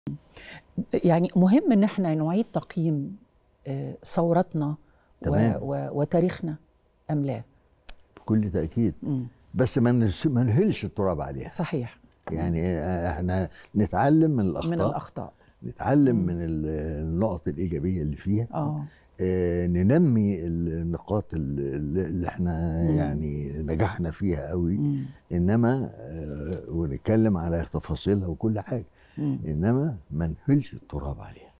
يعني مهم ان احنا نعيد تقييم ثورتنا وتاريخنا ام لا؟ بكل تأكيد. بس ما نهلش التراب عليها. صحيح. يعني احنا نتعلم من الأخطاء نتعلم من النقط الإيجابية اللي فيها. ننمي النقاط اللي احنا يعني نجحنا فيها قوي. انما ونتكلم على تفاصيلها وكل حاجة. انما ما نهلش التراب عليها.